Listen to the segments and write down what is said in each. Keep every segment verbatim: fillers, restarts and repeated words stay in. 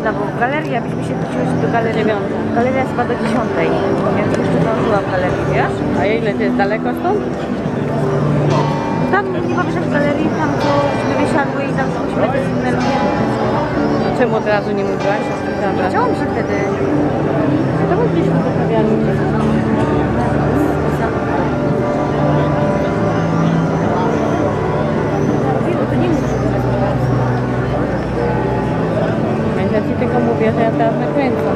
godzina, bo galeria, byśmy się wróciły do galerii. Galeria jest chyba do dziesiątej, więc jeszcze zdążyłam w galerii, wiesz? A ile to jest daleko stąd? Tam nie powiesz w galerii, tam gdzie wysiadły i tam musimy te sygnalki. Czemu od razu nie mówiłaś? Chciało mi się wtedy. To był gdzieś w kawiarni. To nie muszę. Ja ci tylko mówię, że ja teraz nakręcam.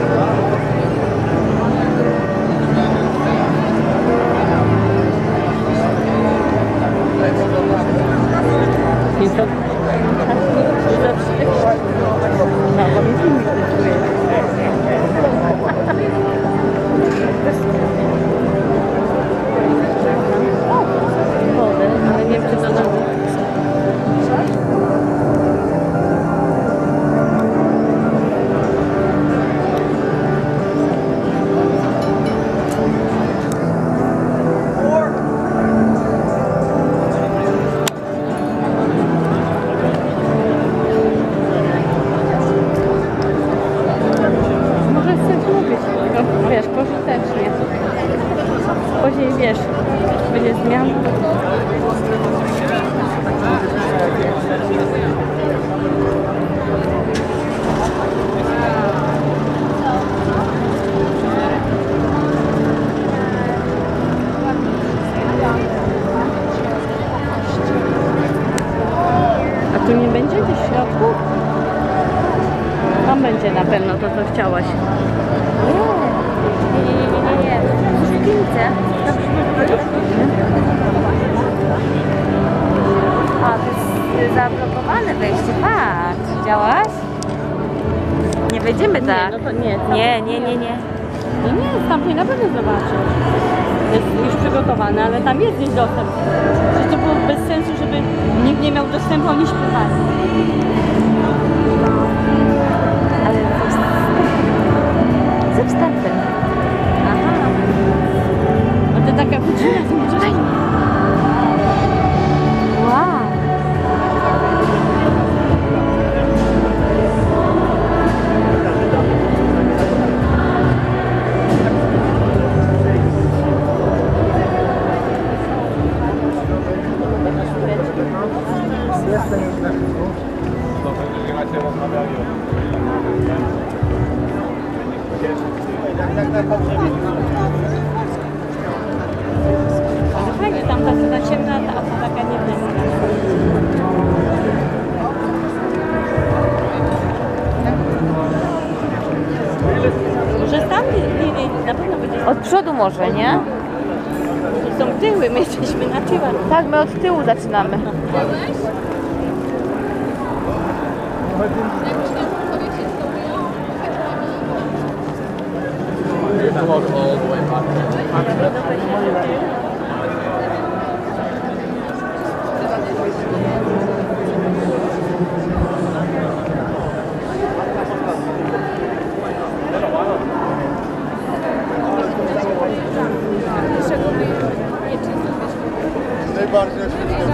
I to... No, bo mi filmik pracuje. Wodę, ale nie wiem, czy to nam... Wiesz, pożytecznie. Później wiesz, będzie zmian. A tu nie będzie gdzieś w środku? Tam będzie na pewno to, co chciałaś. Nie, nie, nie, nie, nie. W piłce. A, to jest zablokowane wejście. Patrz, widziałaś? Nie wejdziemy tak. Nie, no to nie. Tam Nie, nie, nie, nie. No nie, tam na pewno zobaczysz. Jest już przygotowane, ale tam jest gdzieś dostęp. Przecież to było bez sensu, żeby nikt nie miał dostępu, oni śpiewali. Ale ze wstępem. Aha. No to taka godzina, to może fajnie. Wow. Ale fajnie, tam ta ta ciemna, a ta taka niebieska. Może tam nie, nie, na pewno będzie. Od przodu może, nie? To są tyły, my jesteśmy na tyłach. Tak, my od tyłu zaczynamy. Najbardziej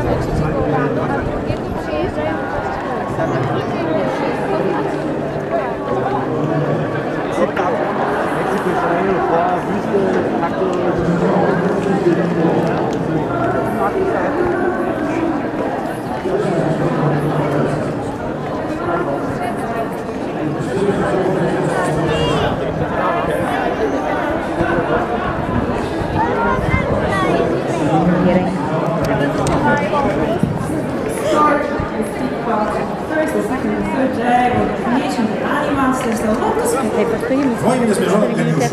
W moim niezmierzonym geniuszu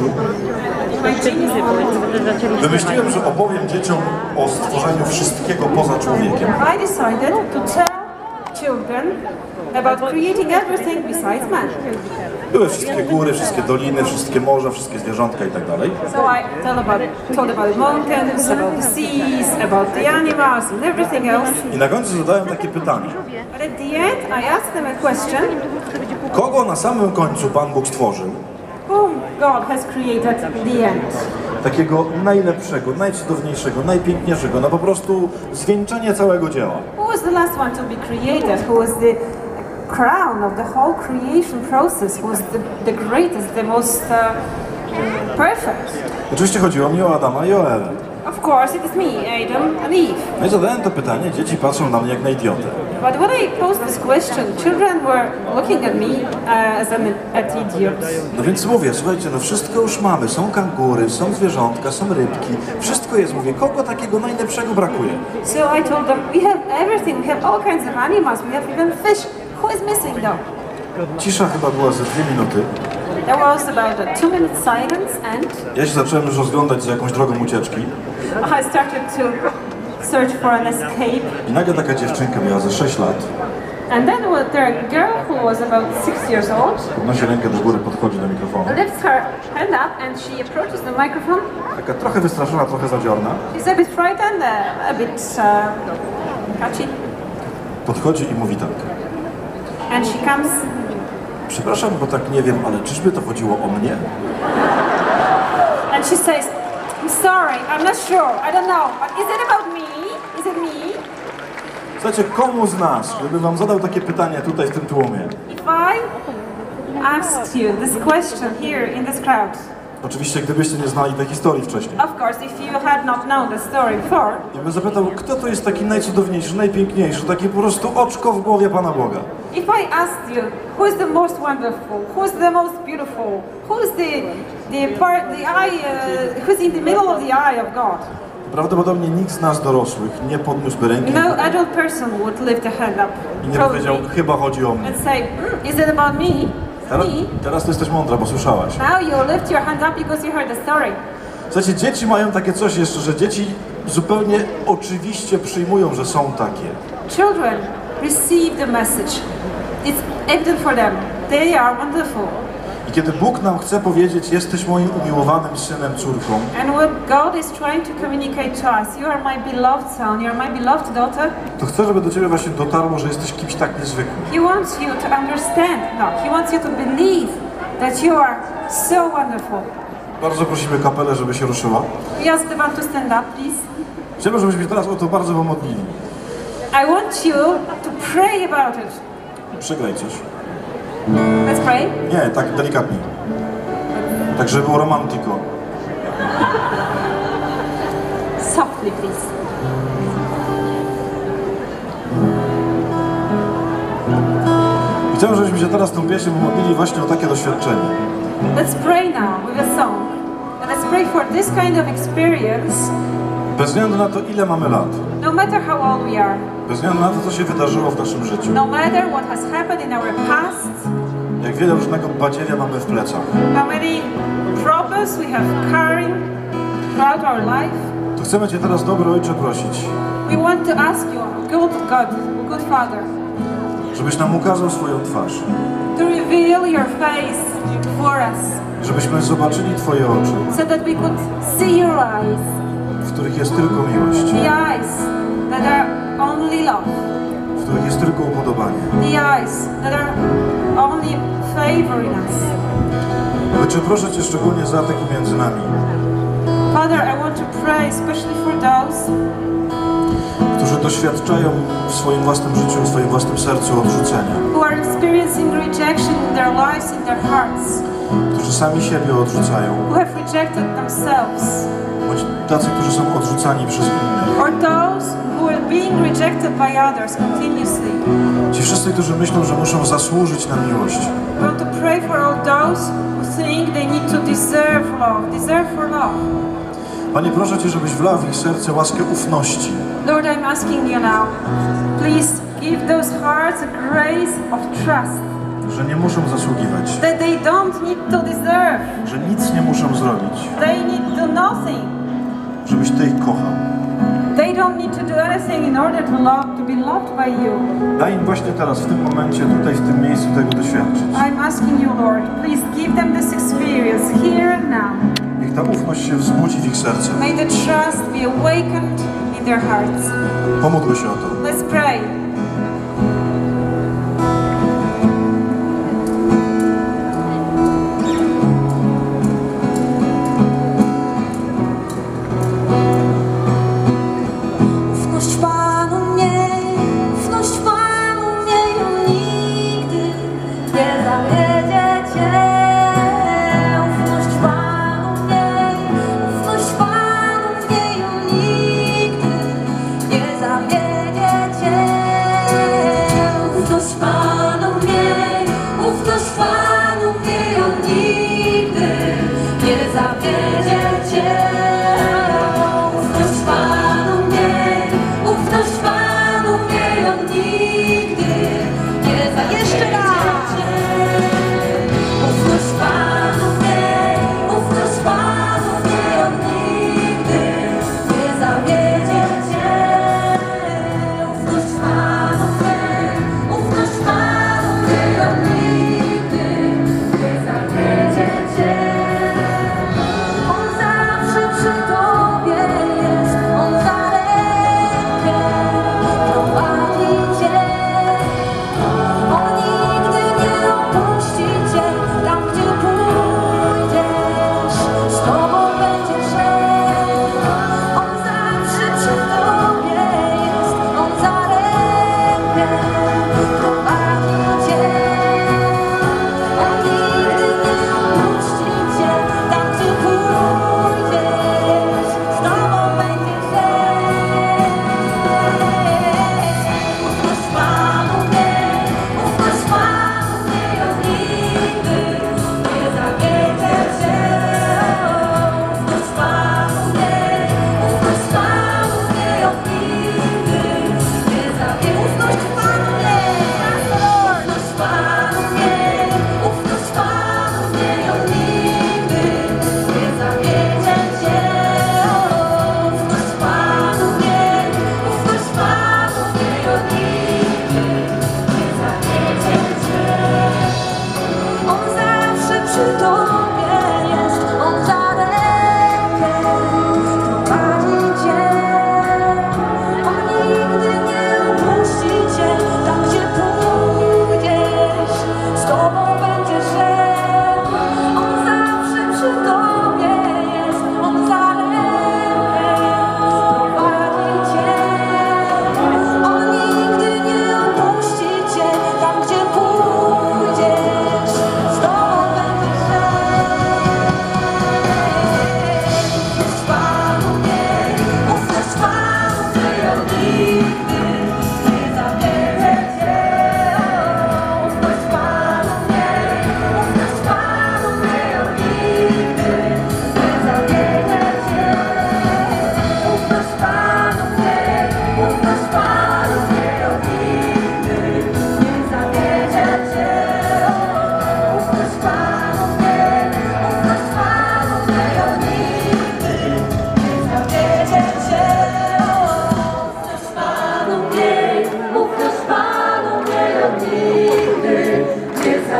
wymyśliłem, że opowiem dzieciom o stworzeniu wszystkiego poza człowiekiem. I decided to tell children about creating everything besides man. Były wszystkie góry, wszystkie doliny, wszystkie morza, wszystkie zwierzątka i tak dalej. So I tell about, told about mountains, about the seas, about the animals and everything else. I na końcu zadałem takie pytanie. But at the end I asked them a question. Kogo na samym końcu Pan Bóg stworzył? Whom God has created in the end. Takiego najlepszego, najcudowniejszego, najpiękniejszego, no po prostu zwieńczenie całego dzieła. Who was the last one to be created? Who was the crown of the whole creation process was the, the greatest, the most uh, perfect. Oczywiście chodziło mi o Adama i o Ewę. Of course, it is me, Adam and Eve. No i zadałem to pytanie, dzieci patrzą na mnie jak na idiotę. But when I posed this question, children were looking at me uh, as an at idiot. No więc mówię, słuchajcie, no wszystko już mamy. Są kangury, są zwierzątka, są rybki. Wszystko jest, mówię, kogo takiego najlepszego brakuje? So I told them, we have everything, we have all kinds of animals, we have even fish. Who is missing though? Cisza chyba była ze dwie minuty. There was about a two minute silence and Ja się zacząłem już rozglądać za jakąś drogą ucieczki. I started to search for an escape. I nagle taka dziewczynka miała ze sześć lat. And then was there a girl who was about six years old, Podnosi rękę do góry, podchodzi do mikrofonu. lifts her hand up and she approaches the microphone. Taka trochę wystraszona, trochę zadziorna. She's a bit frightened, uh, a bit uh, catchy. Podchodzi i mówi tak. And she comes Przepraszam, bo tak nie wiem, ale czyżby to chodziło o mnie? and she says, I'm sorry, I'm not sure, I don't know, but is it about me? Is it me? Słuchajcie, komu z nas, gdyby wam zadał takie pytanie tutaj w tym tłumie? If I asked you this question here in this crowd, Oczywiście, gdybyście nie znali tej historii wcześniej. of course, if you had not known the story before, I bym zapytał, kto to jest taki najcudowniejszy, najpiękniejszy, taki po prostu oczko w głowie Pana Boga? if I asked you who is the most wonderful, who is the most beautiful, who is the the part, the eye, uh, who is in the middle of the eye of God, Prawdopodobnie nikt z nas dorosłych nie podniósłby ręki no adult person would lift a hand up, i nie powiedział, probably, chyba chodzi o mnie. and say, mm, is it about me? Teraz, Me? teraz ty jesteś mądra, bo słyszałaś. Now you lift your hand up because you heard the story. Słuchajcie, dzieci mają takie coś jeszcze, że dzieci zupełnie oczywiście przyjmują, że są takie. Children receive the message. It's evident for them. They are wonderful. I kiedy Bóg nam chce powiedzieć, jesteś moim umiłowanym synem, córką, And when God is trying to communicate to us, you are my beloved son, you are my beloved daughter, to chcę, żeby do ciebie właśnie dotarło, że jesteś kimś tak niezwykłym. He wants you to understand. No, He wants you to believe that you are so wonderful. Bardzo prosimy kapelę, żeby się ruszyła. We ask the band to stand up, please. Chciałbym, żebyśmy teraz o to bardzo pomodlili. I want you to pray about it. Przygraj coś. Let's pray. Nie, tak delikatnie. Tak, żeby było romantyko. Softly, please. I chciałbym, żebyśmy się teraz tą pieśnią pomodlili właśnie o takie doświadczenie. Let's pray now with a song. And let's pray for this kind of experience, Bez względu na to, ile mamy lat. no matter how old we are, Bez względu na to, co się wydarzyło w naszym życiu. no matter what has happened in our past, Jak wiele różnego badziewia mamy w plecach. how many problems we have carrying throughout our life, To chcemy Cię teraz, dobry Ojcze, prosić, we want to ask you, good God, good Father, żebyś nam ukazał swoją twarz. to reveal your face for us, Żebyśmy zobaczyli Twoje oczy, so that we could see your eyes, w których jest tylko miłość, the eyes that are only love, w których jest tylko upodobanie. the eyes that are only favoring us. Ojcze, proszę Cię szczególnie za tych między nami, Father, I want to pray especially for those którzy doświadczają w swoim własnym życiu, w swoim własnym sercu odrzucenia, who are experiencing rejection in their lives, in their hearts, którzy sami siebie odrzucają, who have rejected themselves, bądź tacy, którzy są odrzucani przez innych. or those who are being rejected by others continuously. Ci wszyscy, którzy myślą, że muszą zasłużyć na miłość. We want to pray for all those who think they need to deserve love, deserve for love. Panie, proszę Cię, żebyś wlał w ich serce łaskę ufności, Lord, I'm asking you now, please give those hearts a grace of trust, że nie muszą zasługiwać, that they don't need to deserve, że nic nie muszą zrobić, they need to do nothing. żebyś Ty ich kochał. They don't need to do anything in order to love, to be loved by you. Daj im właśnie teraz, w tym momencie, tutaj, w tym miejscu tego doświadczyć. I'm asking you, Lord, please give them this experience here and now. Niech ta ufność się wzbudzi w ich serce. May the trust be awakened in their hearts. Pomódlmy się o to. Let's pray. Ufność Panu miej, ufność Panu miej, nigdy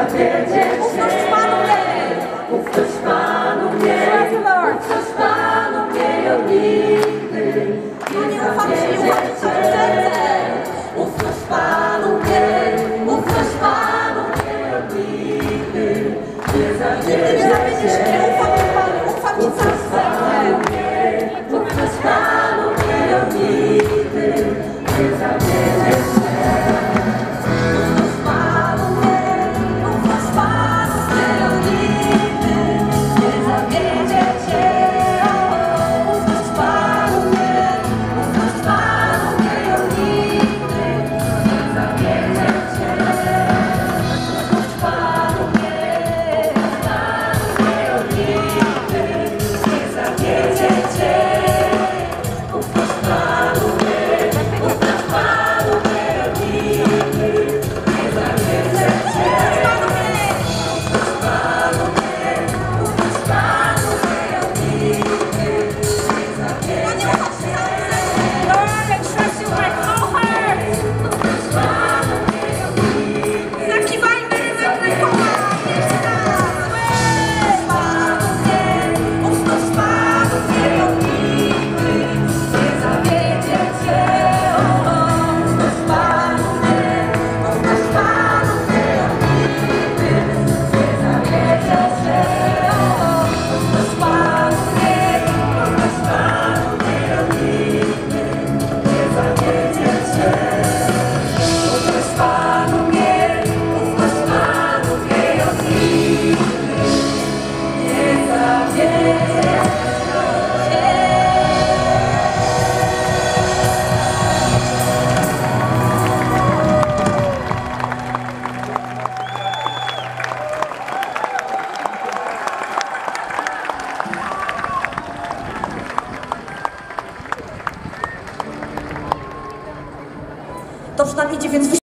Ufność Panu jej. Ufność Panu miej, Praise the Lord. ufność Panu miej, o nigdy No nie ufam Ci, nie ufam Ci całe serce. Ufność Panu miej, ufność Panu miej, o nigdy nie Nigdy nie zawiedziesz mnie, zawiedziesz. ufam Ci Panu, ufam Ci całe serce. Ufność Panu miej, o nigdy nie zawiedziesz. Ufność Panu miej, ufność Panu miej, o nigdy nie zawiedzie Cię. Ufność Panu miej, ufność Panu miej, o nigdy nie zawiedzie Cię. Ufność Panu miej, ufność Panu miej, o nigdy nie zawiedzie Cię. Ufność Panu miej, ufność Panu miej, o nigdy nie zawiedzie Cię. Ufność Panu miej, ufność Panu miej, o nigdy nie zawiedzie Cię. Lord, I trust you with my whole heart. Ufność Panu miej, o nigdy Zakiwajmy na rękoma. Jeszcze raz. Panu miej, ufność Panu miej, o nigdy nie zawiedzie Cię. Ufność Panu miej, ufność Panu miej, o nigdy nie zawiedzie Cię. Ufność Panu miej, ufność Panu miej, o nigdy nie zawiedzie Cię. Ufność Panu miej, ufność Panu miej, o nigdy nie zawiedzie Cię. Dobrze nam idzie, więc